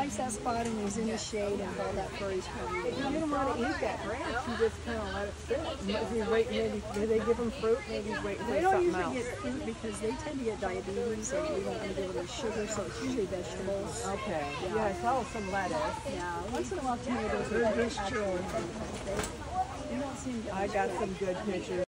likes that spot and is in the shade and all that fur he's coming. If you didn't want to eat that branch, you just kind of let it sit. If you wait, maybe do they give them fruit? Maybe wait for They don't something usually else. get fruit because they tend to get diabetes and we don't want to give them sugar, so it's usually vegetables. Okay. Yes. Oh, some lettuce. Yeah, once in a while tomatoes are They're just actually. chewing. You don't seem to I got some good pictures.